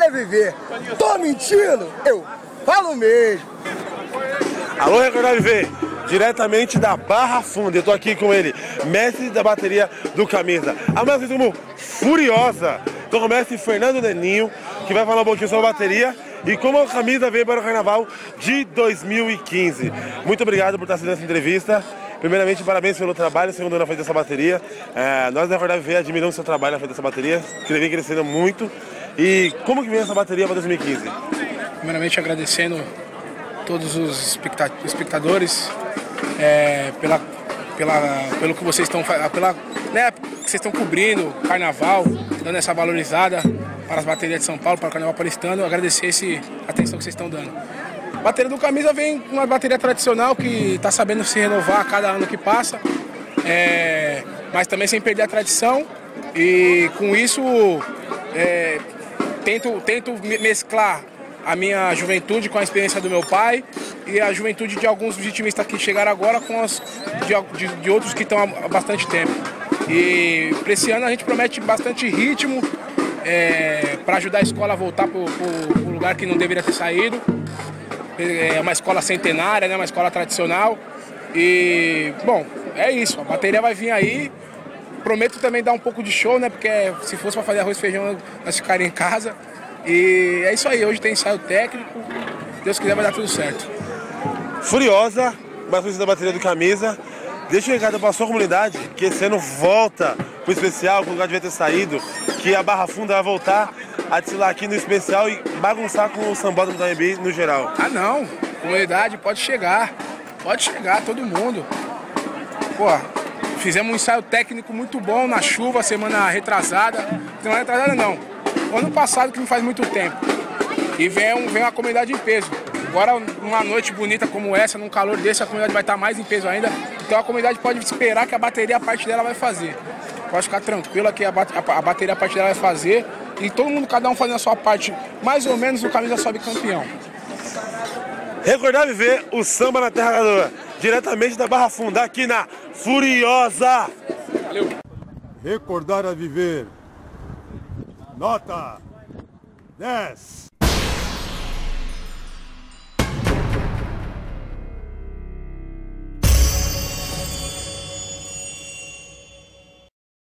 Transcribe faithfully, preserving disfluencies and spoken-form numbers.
é viver. Tô mentindo? Eu falo mesmo. Alô, Recordar Viver, diretamente da Barra Funda. Eu tô aqui com ele, mestre da bateria do Camisa. A mais como Furiosa. Tô com o mestre Fernando Neninho, que vai falar um pouquinho sobre a bateria e como a Camisa veio para o Carnaval de dois mil e quinze. Muito obrigado por estar assistindo essa entrevista. Primeiramente, parabéns pelo trabalho, segundo na frente dessa bateria. É, nós da Recordar Viver admiramos o seu trabalho na frente dessa bateria, que vem crescendo muito. E como que vem essa bateria para dois mil e quinze? Primeiramente, agradecendo todos os espectadores é, pela, pela, pelo que vocês estão pela, né, que vocês estão cobrindo o Carnaval, dando essa valorizada para as baterias de São Paulo, para o Carnaval paulistano. Agradecer essa atenção que vocês estão dando. A bateria do Camisa vem uma bateria tradicional que está sabendo se renovar a cada ano que passa, é, mas também sem perder a tradição, e com isso é, tento, tento mesclar a minha juventude com a experiência do meu pai e a juventude de alguns vitimistas que chegaram agora com as de, de, de outros que estão há bastante tempo. E para esse ano a gente promete bastante ritmo é, para ajudar a escola a voltar para o lugar que não deveria ter saído. É uma escola centenária, né, uma escola tradicional. E, bom, é isso. A bateria vai vir aí. Prometo também dar um pouco de show, né, porque se fosse para fazer arroz e feijão, nós ficaríamos em casa. E é isso aí, hoje tem ensaio técnico, Deus quiser vai dar tudo certo. Furiosa, mais conhecida da bateria do Camisa. Deixa um recado para a sua comunidade, que esse ano volta pro especial, que o lugar devia ter saído, que a Barra Funda vai voltar a desfilar aqui no especial e bagunçar com o sambódromo da A M B no geral. Ah não, comunidade pode chegar, pode chegar todo mundo. Pô, fizemos um ensaio técnico muito bom na chuva, semana retrasada, semana retrasada não. Ano passado, que não faz muito tempo. E vem, vem uma comunidade em peso. Agora, numa noite bonita como essa, num calor desse, a comunidade vai estar mais em peso ainda. Então a comunidade pode esperar que a bateria, a parte dela vai fazer. Pode ficar tranquila que a, a, a bateria, a parte dela vai fazer. E todo mundo, cada um fazendo a sua parte, mais ou menos o Camisa sobe campeão. Recordar Viver, o samba na Terra Gadora. Diretamente da Barra Funda, aqui na Furiosa. Valeu. Recordar a Viver. Nota dez.